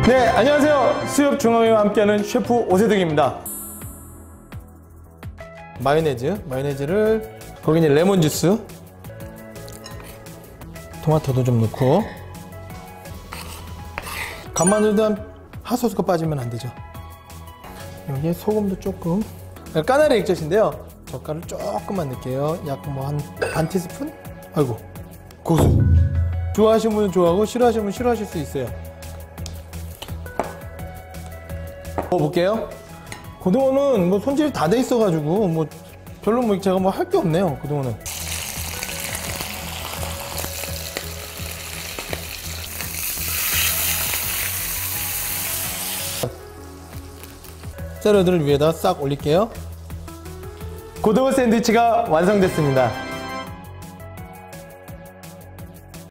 네, 안녕하세요. 수협 중앙회와 함께하는 셰프 오세득입니다. 마요네즈를 거기 이제 레몬 주스, 토마토도 좀 넣고, 간마늘도 한 핫소스가 빠지면 안 되죠. 여기에 소금도 조금. 까나리 액젓인데요. 젓갈을 조금만 넣을게요. 약 뭐 한 반 티스푼? 아이고, 고수. 좋아하시는 분은 좋아하고 싫어하시는 분은 싫어하실 수 있어요. 먹어볼게요. 고등어는 뭐 손질이 다 돼 있어가지고 뭐 별로 뭐 제가 뭐 할 게 없네요. 고등어는. 샐러드를 위에다 싹 올릴게요. 고등어 샌드위치가 완성됐습니다.